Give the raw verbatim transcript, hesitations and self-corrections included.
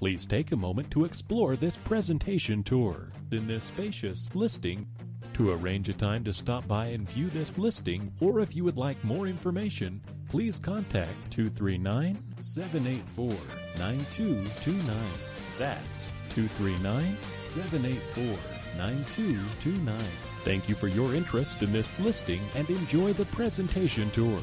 Please take a moment to explore this presentation tour. In this spacious listing, to arrange a time to stop by and view this listing, or if you would like more information, please contact two three nine, seven eight four, nine two two nine. That's two three nine, seven eight four, nine two two nine. Thank you for your interest in this listing and enjoy the presentation tour.